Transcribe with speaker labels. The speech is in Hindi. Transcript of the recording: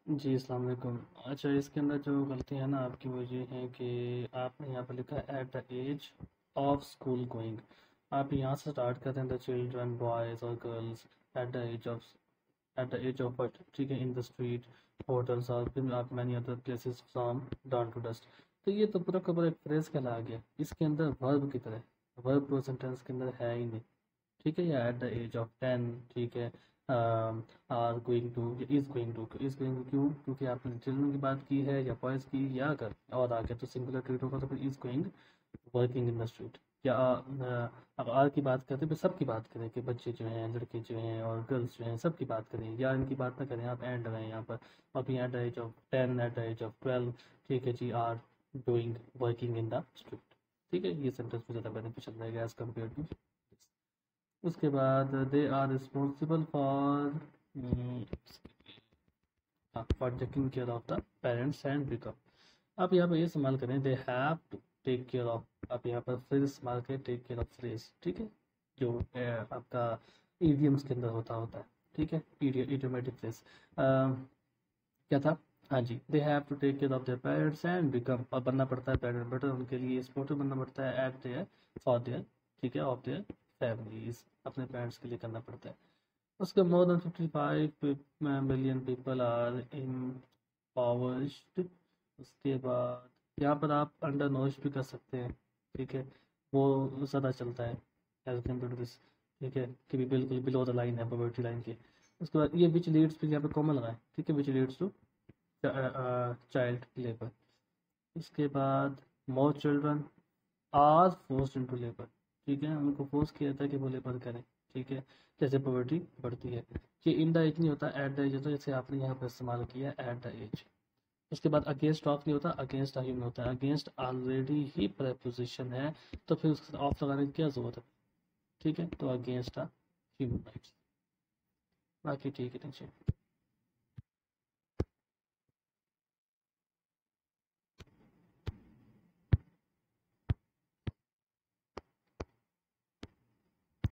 Speaker 1: जी, अस्सलाम वालेकुम। अच्छा, इसके अंदर जो गलती है ना आपकी वो ये है कि आपने यहाँ पर लिखा है at the age of school going. आप यहाँ से स्टार्ट करते हैं द चिल्ड्रन बॉयज़ और girls at the age of what, ठीक है, इन द स्ट्रीट, होटल्स और फिर आप many other places from down to dust. तो ये तो पूरा का पूरा एक फ्रेज कहला आ गया। इसके अंदर वर्ब की तरह वर्ब प्रेजेंट टेंस के अंदर है ही नहीं, ठीक है। या एट द एज ऑफ 10, ठीक है। आर गोइंग टू या इज़ गोइंग टू क्यों? क्योंकि आपने चिल्ड्रन की बात की है या बॉयज़ की, या अगर और आगे तो सिंगुलर ट्रीट होगा तो फिर is going working in the street. या अब आर की बात करते हैं, फिर सबकी बात करें कि बच्चे जो हैं, लड़के जो हैं और गर्ल्स जो हैं, सबकी बात करें, या इनकी बात ना करें, आप एंड रहें यहाँ पर। अभी at the age of 10, at the age of 12, ठीक है जी, are doing working in the street. ठीक है, ये सेंटेंस में ज़्यादा बेनिफिशियल रहेगा एज कम्पेयर टू। उसके बाद they are responsible for taking care of the parents and become. आप यहाँ पर ये इस्तेमाल करें they have to take care of. आप यहाँ पर फ्रेज इस्तेमाल करें टेक केयर ऑफ फ्रेज, ठीक है, जो आपका ईडियम्स के अंदर होता होता है, ठीक है, इडियोमेटिक फ्रेज। क्या था? हाँ जी, they have to take care of their parents and become, और बनना पड़ता है पेरेंट बेटर, उनके लिए सपोर्टिव बनना पड़ता है एट देयर फॉर देयर, ठीक है, ऑफ देयर फैमिलीज, अपने पेरेंट्स के लिए करना पड़ता है। उसके more than 55 million people are empowered. उसके बाद यहाँ पर आप अंडर नोश भी कर सकते हैं, ठीक है, वो ज़्यादा चलता है एज कम्पेयर टू दिस, ठीक है, कि भी बिल्कुल बिलो द लाइन है, पॉवर्टी लाइन के। उसके बाद ये विच लीड्स पे यहाँ पे कॉमन लगाएं, ठीक है, which leads to child labour. उसके बाद more children are forced into labour, ठीक है, उनको फोर्स किया जाता है कि वो लेबर करें, ठीक है, जैसे पॉवर्टी बढ़ती है। ये इन द एज नहीं होता, एट द एज होता है, जैसे आपने यहाँ पर इस्तेमाल किया एट द एज। उसके बाद अगेंस्ट ऑफ नहीं होता, अगेंस्ट आ ह्यूमन होता है। अगेंस्ट ऑलरेडी ही प्रेपोजिशन है, तो फिर उसके साथ ऑफ लगाने की क्या जरूरत है, ठीक है, तो अगेंस्ट आ ह्यूमन राइट्स। बाकी ठीक है, नीचे